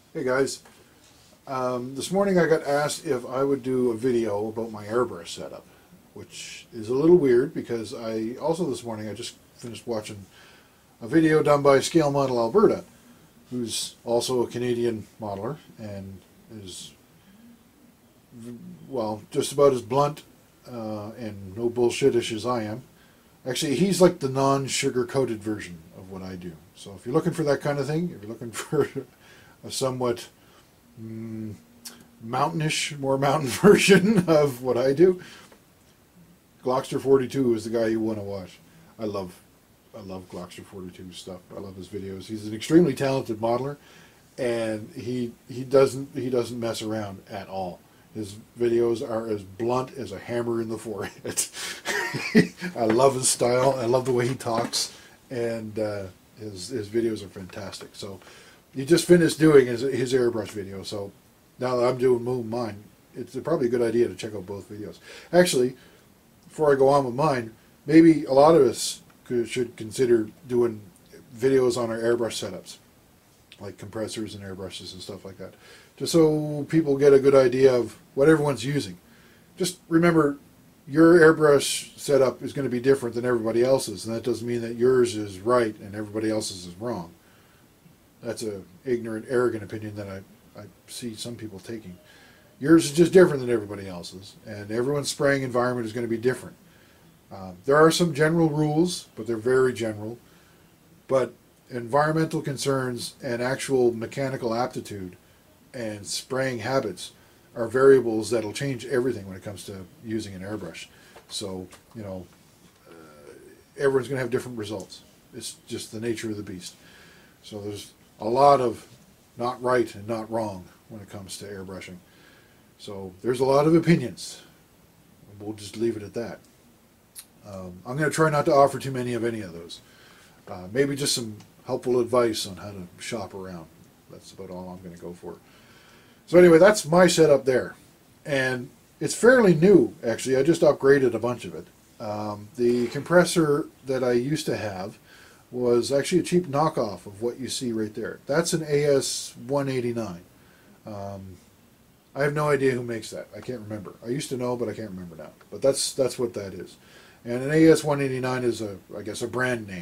Hey guys, this morning I got asked if I would do a video about my airbrush setup, which is a little weird because this morning I just finished watching a video done by Scale Model Alberta, who's also a Canadian modeler and is, well, just about as blunt and no bullshitish as I am. Actually, he's like the non-sugar coated version of what I do. So if you're looking for that kind of thing, if you're looking for a somewhat mountainish, more mountain version of what I do, Glockster 42 is the guy you want to watch. I love Glockster 42 stuff. I love his videos. He's an extremely talented modeler, and he doesn't mess around at all. His videos are as blunt as a hammer in the forehead. I love his style. I love the way he talks, and his videos are fantastic. So he just finished doing his airbrush video. So now that I'm doing mine, it's probably a good idea to check out both videos. Actually, before I go on with mine, maybe a lot of us should consider doing videos on our airbrush setups, like compressors and airbrushes and stuff like that, just so people get a good idea of what everyone's using. Just remember, your airbrush setup is going to be different than everybody else's, and that doesn't mean that yours is right and everybody else's is wrong. That's an ignorant, arrogant opinion that I see some people taking. Yours is just different than everybody else's, and everyone's spraying environment is going to be different. There are some general rules, but they're very general. But environmental concerns and actual mechanical aptitude and spraying habits are variables that'll change everything when it comes to using an airbrush. So, everyone's going to have different results. It's just the nature of the beast. So there's a lot of not right and not wrong when it comes to airbrushing. So there's a lot of opinions. We'll just leave it at that. I'm going to try not to offer too many of any of those. Maybe just some helpful advice on how to shop around. That's about all I'm going to go for. So anyway, that's my setup there. And it's fairly new, actually. I just upgraded a bunch of it. The compressor that I used to have was actually a cheap knockoff of what you see right there. That's an AS-189. I have no idea who makes that. I can't remember. I used to know, but I can't remember now. But that's what that is. And an AS-189 is, I guess, a brand name.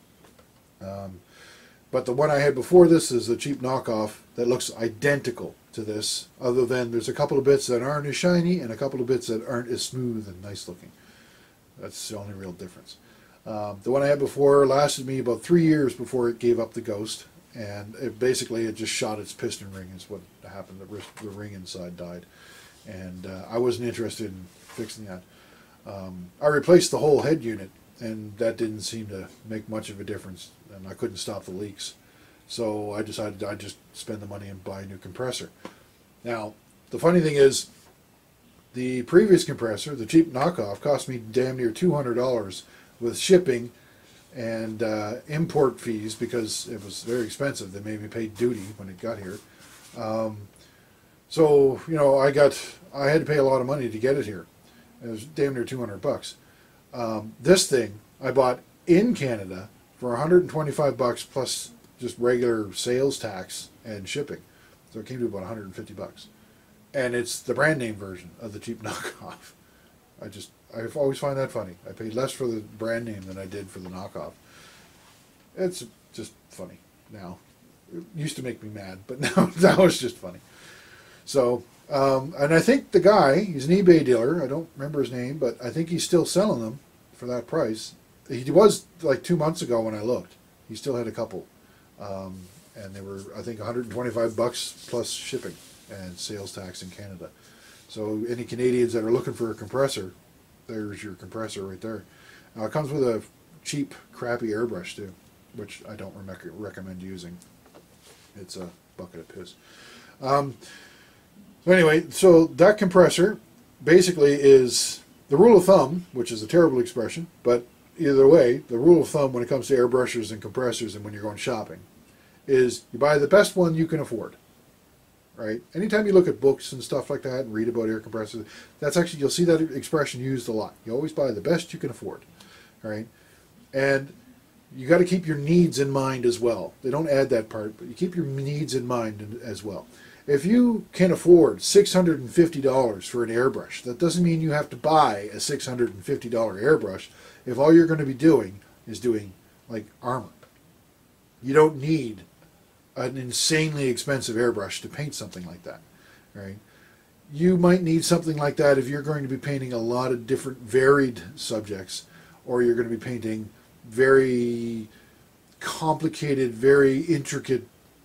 But the one I had before this is a cheap knockoff that looks identical to this, other than there's a couple of bits that aren't as shiny and a couple of bits that aren't as smooth and nice looking. That's the only real difference. The one I had before lasted me about 3 years before it gave up the ghost, and it just shot its piston ring is what happened. The ring inside died, and I wasn't interested in fixing that. I replaced the whole head unit, and that didn't seem to make much of a difference, and I couldn't stop the leaks. So I decided I'd just spend the money and buy a new compressor. Now, the funny thing is, the previous compressor, the cheap knockoff, cost me damn near $200 with shipping and import fees because it was very expensive. They made me pay duty when it got here. So, I had to pay a lot of money to get it here. It was damn near $200. This thing I bought in Canada for $125 plus just regular sales tax and shipping. So it came to about $150. And it's the brand name version of the cheap knockoff. I always find that funny. I paid less for the brand name than I did for the knockoff. It's just funny now. It used to make me mad, but now it's just funny. So, and I think the guy, he's an eBay dealer. I don't remember his name, but I think he's still selling them for that price. He was like 2 months ago when I looked. He still had a couple. And they were, I think, $125 plus shipping and sales tax in Canada. So any Canadians that are looking for a compressor, there's your compressor right there. It comes with a cheap, crappy airbrush too, which I don't recommend using. It's a bucket of piss. So anyway, so that compressor basically is the rule of thumb, which is a terrible expression, but either way, the rule of thumb when it comes to airbrushes and compressors and when you're going shopping is you buy the best one you can afford. Right? Anytime you look at books and stuff like that and read about air compressors, that's actually, you'll see that expression used a lot. You always buy the best you can afford. Right? And you got to keep your needs in mind as well. They don't add that part, but you keep your needs in mind as well. If you can afford $650 for an airbrush, that doesn't mean you have to buy a $650 airbrush if all you're going to be doing is doing like armor. You don't need an insanely expensive airbrush to paint something like that, right? You might need something like that if you're going to be painting a lot of different varied subjects, or you're going to be painting very complicated, very intricate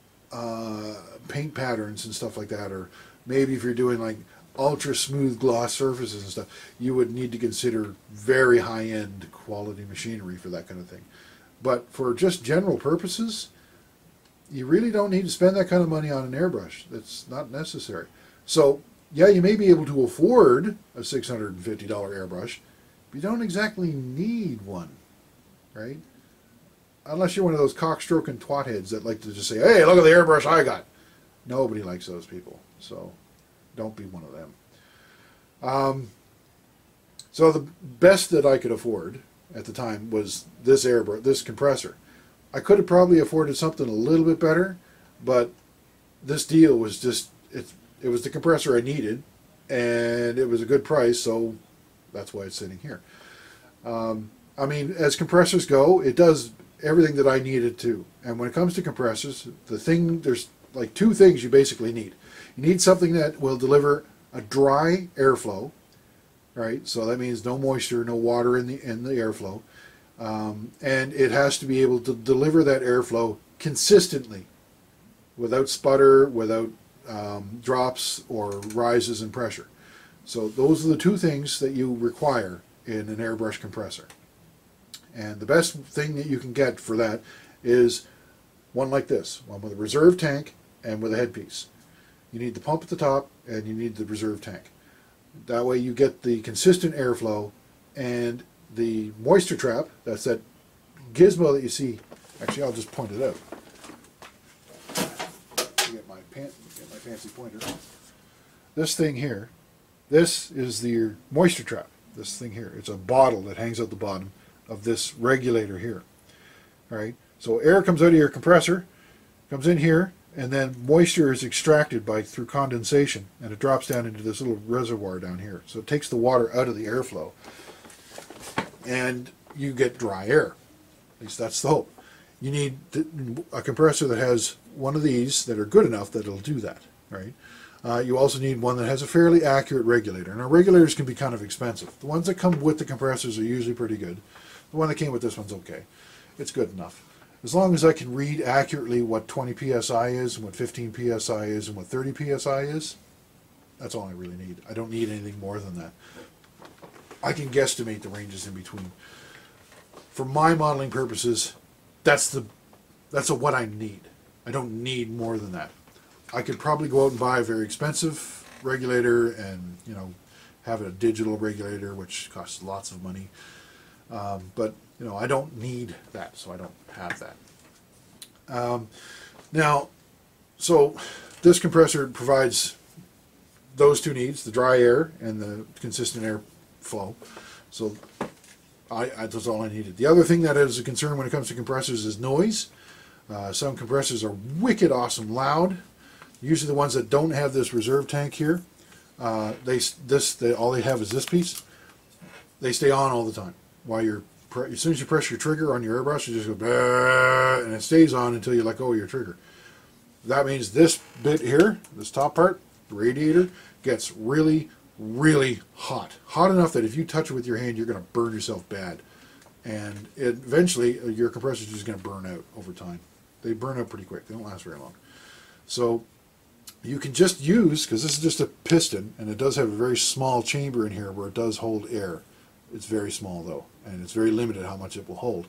paint patterns and stuff like that, or maybe if you're doing like ultra smooth gloss surfaces and stuff, you would need to consider very high-end quality machinery for that kind of thing. But for just general purposes, you really don't need to spend that kind of money on an airbrush. That's not necessary. So yeah, you may be able to afford a $650 airbrush, but you don't exactly need one, right? Unless you're one of those cockstroking twat heads that like to just say, hey, look at the airbrush I got. Nobody likes those people, so don't be one of them. So the best that I could afford at the time was this airbrush, this compressor. I could have probably afforded something a little bit better, but this deal was just, it was the compressor I needed, and it was a good price, so that's why it's sitting here. I mean, as compressors go, it does everything that I needed to. And when it comes to compressors, there's like two things you basically need. You need something that will deliver a dry airflow, right? So that means no moisture, no water in the airflow. And it has to be able to deliver that airflow consistently, without sputter, without drops or rises in pressure. So those are the two things that you require in an airbrush compressor. And the best thing that you can get for that is one like this, one with a reserve tank and with a headpiece. You need the pump at the top and you need the reserve tank. That way you get the consistent airflow, and the moisture trap, that's that gizmo that you see. Actually, I'll just point it out. Get my fancy pointer. This thing here, this is the moisture trap. This thing here, it's a bottle that hangs at the bottom of this regulator here. All right, so air comes out of your compressor, comes in here, and then moisture is extracted through condensation, and it drops down into this little reservoir down here. So it takes the water out of the airflow, and you get dry air. At least that's the hope. You need a compressor that has one of these that are good enough that it'll do that, right? You also need one that has a fairly accurate regulator. And our regulators can be kind of expensive. The ones that come with the compressors are usually pretty good. The one that came with this one's okay. It's good enough. As long as I can read accurately what 20 psi is, and what 15 psi is, and what 30 psi is, that's all I really need. I don't need anything more than that. I can guesstimate the ranges in between. For my modeling purposes, that's what I need. I don't need more than that. I could probably go out and buy a very expensive regulator and, you know, have a digital regulator, which costs lots of money. But, you know, I don't need that, so I don't have that. Now, so this compressor provides those two needs, the dry air and the consistent air flow. So that's all I needed. The other thing that is a concern when it comes to compressors is noise. Some compressors are wicked awesome loud. Usually the ones that don't have this reserve tank here, all they have is this piece. They stay on all the time. While as soon as you press your trigger on your airbrush, you just go bah, and it stays on until you let go of your trigger. That means this bit here, this top part, the radiator, gets really, really hot. Hot enough that if you touch it with your hand, you're going to burn yourself bad. And eventually, your compressor is just going to burn out over time. They burn out pretty quick. They don't last very long. So you can just use, because this is just a piston, and it does have a very small chamber in here where it does hold air. It's very small though, and it's very limited how much it will hold.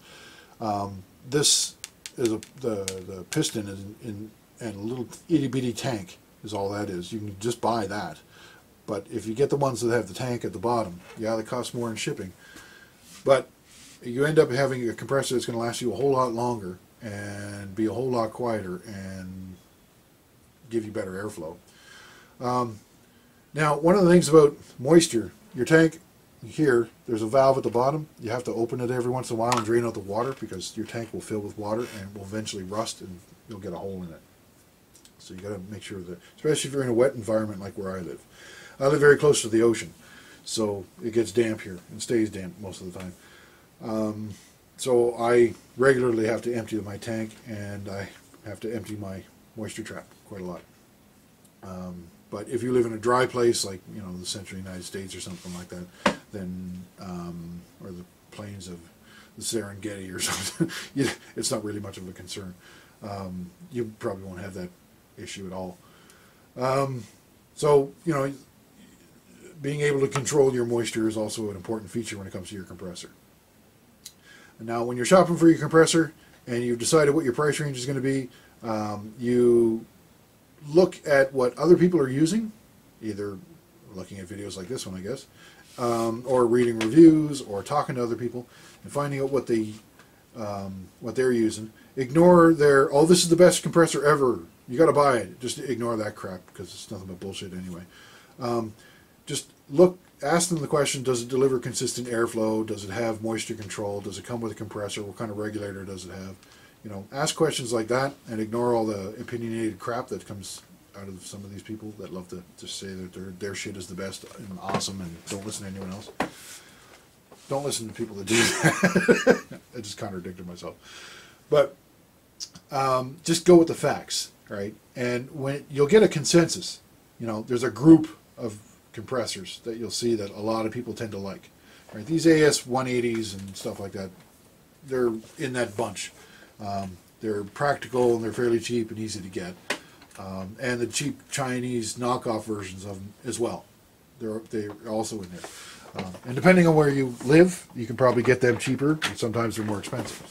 This is the piston is and a little itty bitty tank is all that is. You can just buy that. But if you get the ones that have the tank at the bottom, yeah, they cost more in shipping. But you end up having a compressor that's going to last you a whole lot longer and be a whole lot quieter and give you better airflow. Now, one of the things about moisture, your tank here, there's a valve at the bottom. You have to open it every once in a while and drain out the water because your tank will fill with water and will eventually rust and you'll get a hole in it. So you got to make sure that, especially if you're in a wet environment like where I live. I live very close to the ocean, so it gets damp here and stays damp most of the time. So I regularly have to empty my tank, and I have to empty my moisture trap quite a lot. But if you live in a dry place like the central United States or something like that, then or the plains of the Serengeti or something, it's not really much of a concern. You probably won't have that issue at all. So being able to control your moisture is also an important feature when it comes to your compressor. And now, when you're shopping for your compressor and you've decided what your price range is going to be, you look at what other people are using, either looking at videos like this one, I guess, or reading reviews or talking to other people and finding out what they're using. Ignore their, oh, this is the best compressor ever, you got to buy it. Just ignore that crap because it's nothing but bullshit anyway. Just ask them the question, does it deliver consistent airflow? Does it have moisture control? Does it come with a compressor? What kind of regulator does it have? Ask questions like that and ignore all the opinionated crap that comes out of some of these people that love to just say that their shit is the best and awesome and don't listen to anyone else. Don't listen to people that do that. I just contradicted myself. But just go with the facts, right? And when you'll get a consensus, there's a group of compressors that you'll see that a lot of people tend to like, right? These AS 180s and stuff like that, they're in that bunch. They're practical and they're fairly cheap and easy to get. And the cheap Chinese knockoff versions of them as well. They're also in there. And depending on where you live, you can probably get them cheaper, and sometimes they're more expensive.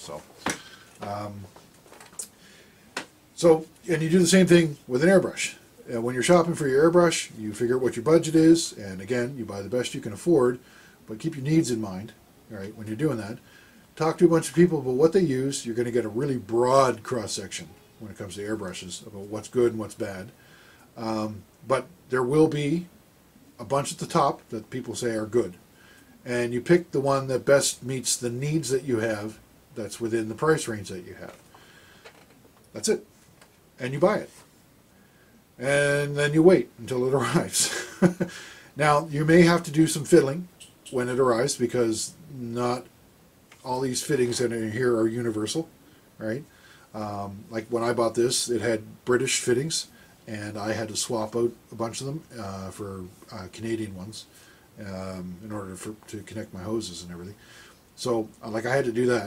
And you do the same thing with an airbrush. When you're shopping for your airbrush, you figure out what your budget is, and again, you buy the best you can afford, but keep your needs in mind, right, when you're doing that. Talk to a bunch of people about what they use. You're going to get a really broad cross-section when it comes to airbrushes about what's good and what's bad. But there will be a bunch at the top that people say are good. And you pick the one that best meets the needs that you have that's within the price range that you have. That's it. And you buy it. And then you wait until it arrives. Now, you may have to do some fiddling when it arrives because not all these fittings that are here are universal, right? Like when I bought this, it had British fittings, and I had to swap out a bunch of them for Canadian ones in order to connect my hoses and everything. So, I had to do that.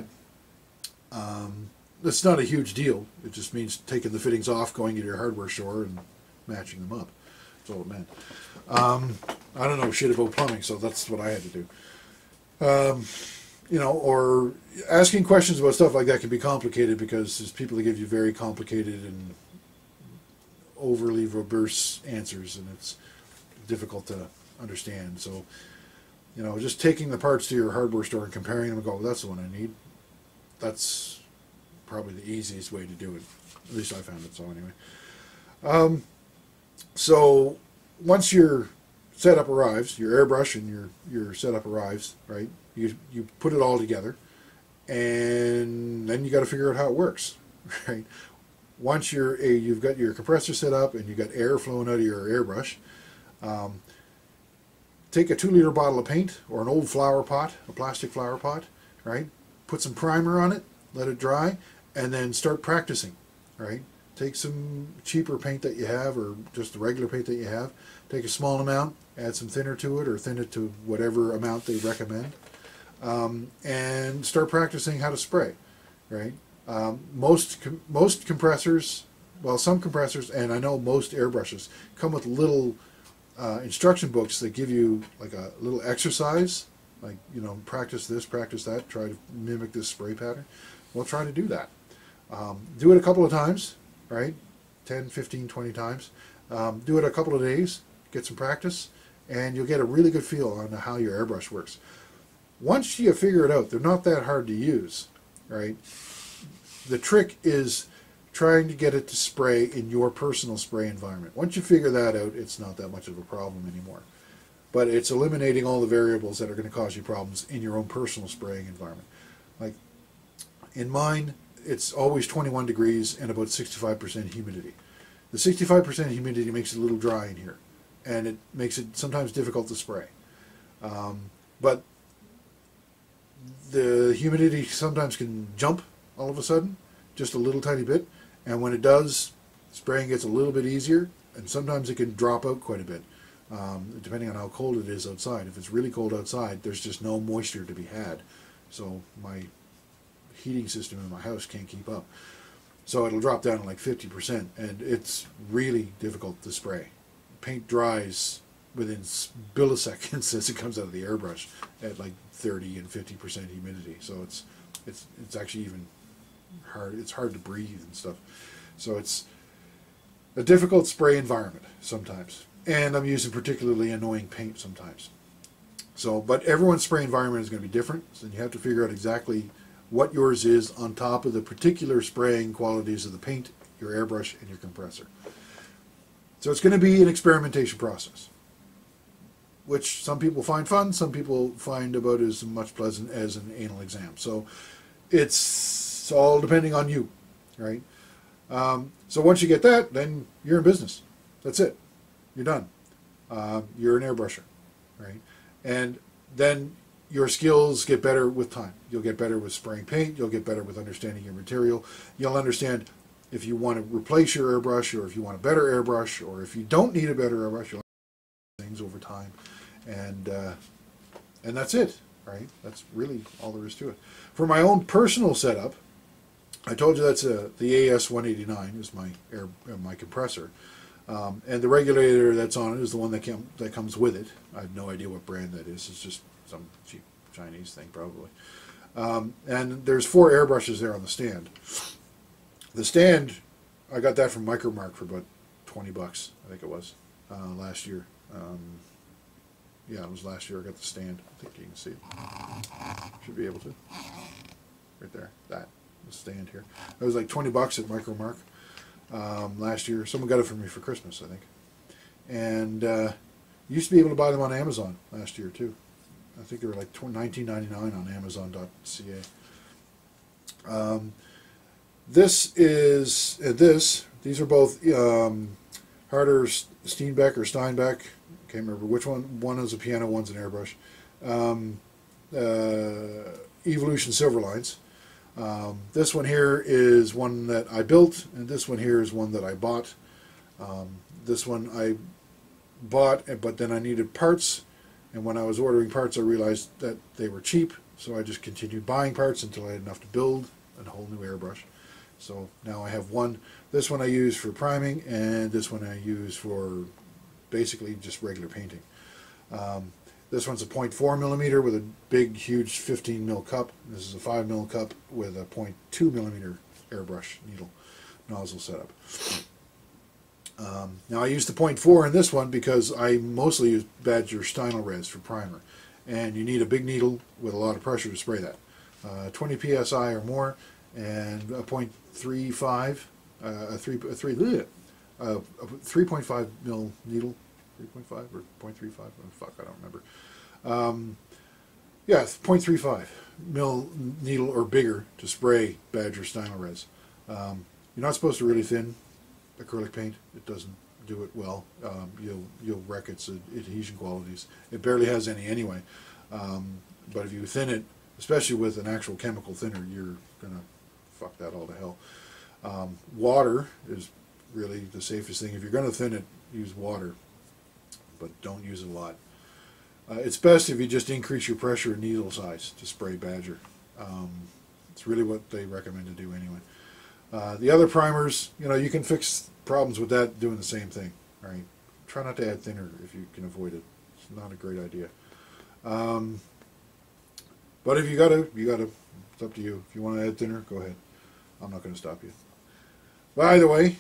It's not a huge deal. It just means taking the fittings off, going to your hardware store, and matching them up. That's all it meant. I don't know shit about plumbing, so that's what I had to do. Or asking questions about stuff like that can be complicated because there's people that give you very complicated and overly verbose answers, and it's difficult to understand. So, just taking the parts to your hardware store and comparing them and go, well, that's the one I need. That's probably the easiest way to do it. At least I found it so anyway. So once your setup arrives, your airbrush and your setup arrives, right? You put it all together, and then you got to figure out how it works, right? Once you've got your compressor set up and you've got air flowing out of your airbrush, take a 2-liter bottle of paint or an old flower pot, a plastic flower pot, right? Put some primer on it, let it dry, and then start practicing, right? Take some cheaper paint that you have or just the regular paint that you have. Take a small amount, add some thinner to it or thin it to whatever amount they recommend. And start practicing how to spray, right? Most compressors, well, some compressors, and I know most airbrushes, come with little instruction books that give you like a little exercise, like, practice this, practice that, try to mimic this spray pattern. Well, try to do that. Do it a couple of times, right? 10, 15, 20 times. Do it a couple of days, get some practice, and you'll get a really good feel on how your airbrush works. Once you figure it out, they're not that hard to use, right? The trick is trying to get it to spray in your personal spray environment. Once you figure that out, it's not that much of a problem anymore. but it's eliminating all the variables that are going to cause you problems in your own personal spraying environment. Like in mine, it's always 21 degrees and about 65% humidity. The 65% humidity makes it a little dry in here, and it makes it sometimes difficult to spray. But the humidity sometimes can jump all of a sudden, just a little tiny bit, and when it does, spraying gets a little bit easier, and sometimes it can drop out quite a bit, depending on how cold it is outside. If it's really cold outside, there's just no moisture to be had, so my heating system in my house can't keep up. So it'll drop down to like 50%, and it's really difficult to spray. Paint dries within milliseconds as it comes out of the airbrush at like 30 and 50% humidity. So it's actually even hard. It's hard to breathe and stuff. So it's a difficult spray environment sometimes, and I'm using particularly annoying paint sometimes. So, but everyone's spray environment is going to be different, so you have to figure out exactly what yours is on top of the particular spraying qualities of the paint, your airbrush, and your compressor. So it's going to be an experimentation process, which some people find fun, some people find about as much pleasant as an anal exam. So it's all depending on you, right? So once you get that, then you're in business. That's it. You're done. You're an airbrusher, right? And then your skills get better with time. You'll get better with spraying paint. You'll get better with understanding your material. You'll understand if you want to replace your airbrush, or if you want a better airbrush, or if you don't need a better airbrush. You'll learn things over time, and that's it, right? That's really all there is to it. For my own personal setup, I told you that's the AS189 is my compressor, and the regulator that's on it is the one that comes with it. I have no idea what brand that is. It's just some cheap Chinese thing probably. And there's 4 airbrushes there on the stand. The stand, I got that from Micromark for about 20 bucks, I think it was, last year. Yeah, it was last year I got the stand. I think you can see it. Should be able to. Right there, the stand here. It was like 20 bucks at Micromark last year. Someone got it for me for Christmas, I think. And you used to be able to buy them on Amazon last year too. I think they were like $19.99 on Amazon.ca. These are both Harder Steenbeck or Steinbeck. Can't remember which one. One is a piano, one's an airbrush. Evolution Silverlines. This one here is one that I built, and this one here is one that I bought. This one I bought, but then I needed parts, and when I was ordering parts I realized that they were cheap, so I just continued buying parts until I had enough to build a whole new airbrush. So now I have one. This one I use for priming, and this one I use for basically just regular painting. This one's a 0.4 millimeter with a big, huge 15 mil cup. This is a 5 mil cup with a 0.2 millimeter airbrush needle nozzle setup. Now I use the 0.4 in this one because I mostly use Badger Stynylrez for primer, and you need a big needle with a lot of pressure to spray that. 20 psi or more, and a 0.35, a 3.5 mil needle. 3.5 or 0.35? Oh, fuck, I don't remember. Yeah, 0.35 mil needle or bigger to spray Badger Stynylrez. You're not supposed to really thin acrylic paint. It doesn't do it well. You'll wreck its adhesion qualities. It barely has any anyway. But if you thin it, especially with an actual chemical thinner, you're gonna fuck that all to hell. Water is really the safest thing. If you're gonna thin it, use water, but don't use it a lot. It's best if you just increase your pressure and needle size to spray Badger. It's really what they recommend to do anyway. The other primers, you can fix problems with that doing the same thing. Right? Try not to add thinner if you can avoid it. It's not a great idea. But if you gotta. It's up to you. If you want to add thinner, go ahead. I'm not going to stop you. But either way,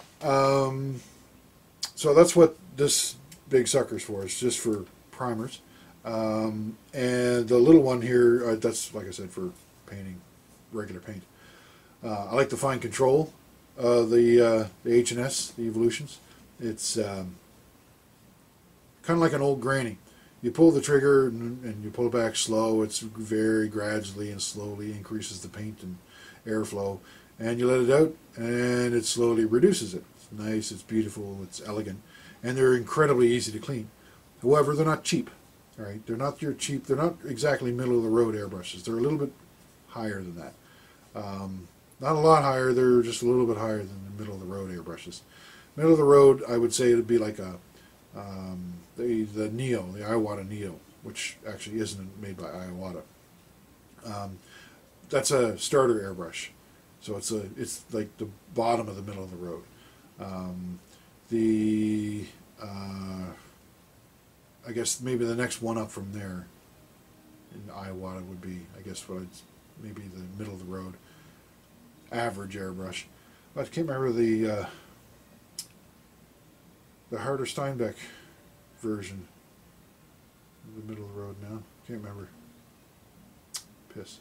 so that's what this big sucker's for. It's just for primers. And the little one here, that's, like I said, for painting regular paint. I like the fine control, the H&S, the Evolutions. It's kind of like an old granny. you pull the trigger and you pull it back slow. It's very gradually and slowly increases the paint and airflow. And you let it out, and it slowly reduces it. It's nice, it's beautiful, it's elegant, and they're incredibly easy to clean. However, they're not cheap. All right, they're not your cheap. They're not exactly middle of the road airbrushes. They're a little bit higher than that. Not a lot higher. They're just a little bit higher than the middle of the road airbrushes. Middle of the road, I would say it would be like a the Neo, the Iwata Neo, which actually isn't made by Iwata. That's a starter airbrush, so it's like the bottom of the middle of the road. I guess maybe the next one up from there in Iwata would be, I guess, maybe the middle of the road average airbrush. I can't remember the Harder Steinbeck version. The middle of the road now. Can't remember. Piss.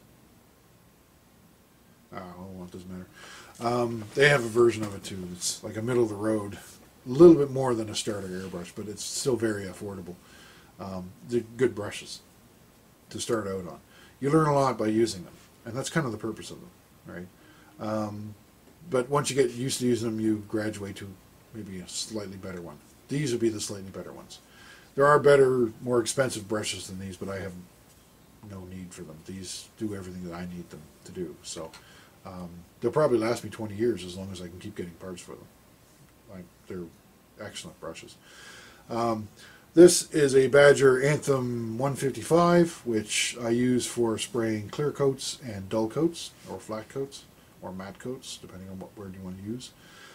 Well, it doesn't matter. They have a version of it too. It's like a middle of the road, a little bit more than a starter airbrush, but it's still very affordable. They're good brushes to start out on. You learn a lot by using them, and that's kind of the purpose of them, right? But once you get used to using them, you graduate to maybe a slightly better one. These would be the slightly better ones. There are better, more expensive brushes than these, but I have no need for them. These do everything that I need them to do. So they'll probably last me 20 years as long as I can keep getting parts for them. They're excellent brushes. This is a Badger Anthem 155, which I use for spraying clear coats and dull coats, or flat coats, or matte coats, depending on what word you want to use.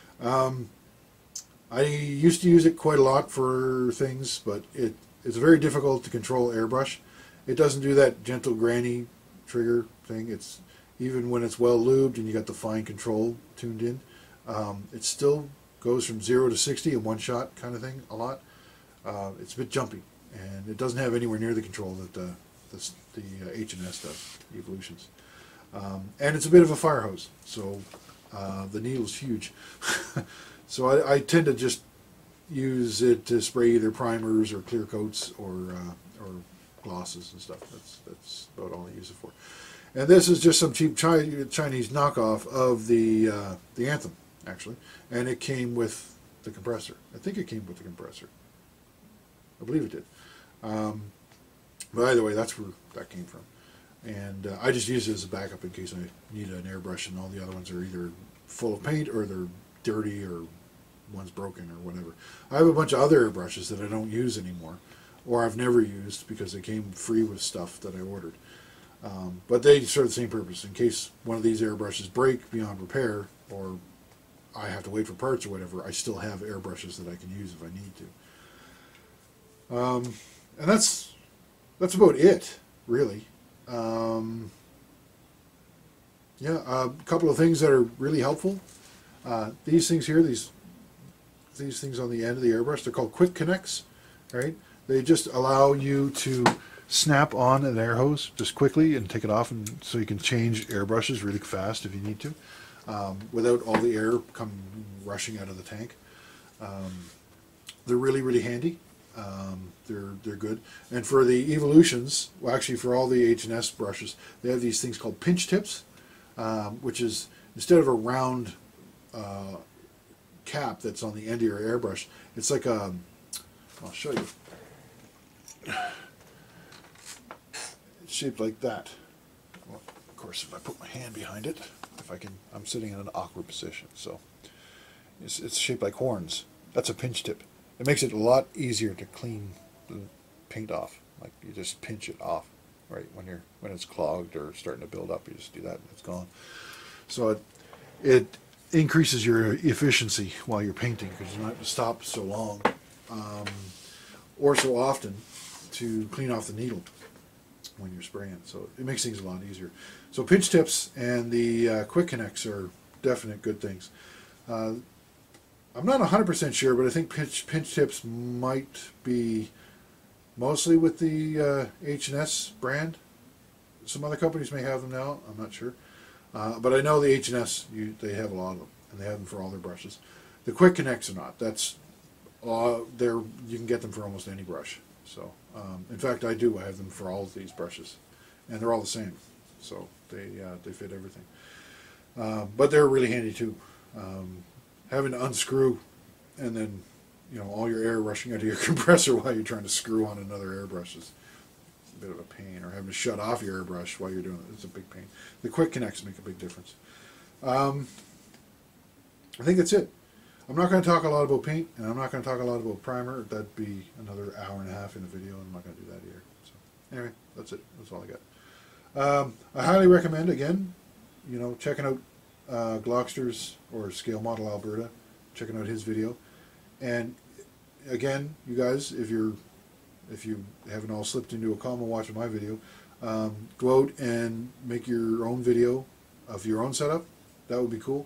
I used to use it quite a lot for things, but it's very difficult to control airbrush. It doesn't do that gentle granny trigger thing. It's even when it's well lubed and you got the fine control tuned in, it still goes from 0 to 60 in one shot kind of thing a lot. It's a bit jumpy, and it doesn't have anywhere near the control that the H&S does, Evolutions. And it's a bit of a fire hose, so the needle's huge. So I tend to just use it to spray either primers or clear coats or glosses and stuff. That's about all I use it for. And this is just some cheap Chinese knockoff of the Anthem, actually, and it came with the compressor. I think it came with the compressor. I believe it did. But either way, that's where that came from. And I just use it as a backup in case I need an airbrush, and all the other ones are either full of paint or they're dirty or one's broken or whatever. I have a bunch of other airbrushes that I don't use anymore, or I've never used because they came free with stuff that I ordered. But they serve the same purpose. In case one of these airbrushes break beyond repair, or I have to wait for parts or whatever, I still have airbrushes that I can use if I need to. And that's about it, really. Yeah, a couple of things that are really helpful. These things here, these things on the end of the airbrush, they're called quick connects, right? They just allow you to snap on an air hose just quickly and take it off, and so you can change airbrushes really fast if you need to, without all the air rushing out of the tank. They're really, really handy. They're good. And for the Evolutions, well, actually for all the H&S brushes, they have these things called pinch tips, which is instead of a round cap that's on the end of your airbrush, it's like a, I'll show you. It's shaped like that. Well, of course, if I put my hand behind it, if I can, I'm sitting in an awkward position, so it's shaped like horns. That's a pinch tip. It makes it a lot easier to clean the paint off. Like you just pinch it off, right? When it's clogged or starting to build up, you just do that and it's gone. So it increases your efficiency while you're painting because you don't have to stop so long or so often to clean off the needle when you're spraying. So it makes things a lot easier. So pinch tips and the quick connects are definite good things. I'm not 100% sure, but I think pinch tips might be mostly with the H&S brand. Some other companies may have them now. I'm not sure. But I know the H&S, they have a lot of them, and they have them for all their brushes. The quick connects are not. You can get them for almost any brush. So, in fact, I do. I have them for all of these brushes, and they're all the same. So they fit everything. But they're really handy too. Having to unscrew and then, you know, all your air rushing out of your compressor while you're trying to screw on another airbrush is a bit of a pain. Or having to shut off your airbrush while you're doing it, it's a big pain. The quick connects make a big difference. I think that's it. I'm not going to talk a lot about paint, and I'm not going to talk a lot about primer. That'd be another hour and a half in a video, and I'm not going to do that here. So anyway, that's it. That's all I got. I highly recommend, again, you know, checking out Glockster's or Scale Model Alberta, checking out his video. And again, you guys, if you haven't all slipped into a coma watching my video, go out and make your own video of your own setup. That would be cool.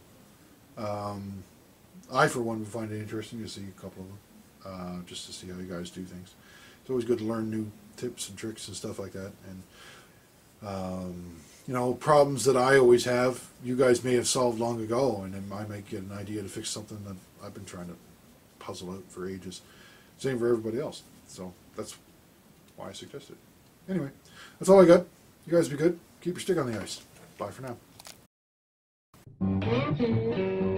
I, for one, would find it interesting to see a couple of them, just to see how you guys do things. It's always good to learn new tips and tricks and stuff like that. And you know, problems that I always have, you guys may have solved long ago, and then I might get an idea to fix something that I've been trying to puzzle out for ages. Same for everybody else. So that's why I suggest it. Anyway, that's all I got. You guys be good. Keep your stick on the ice. Bye for now.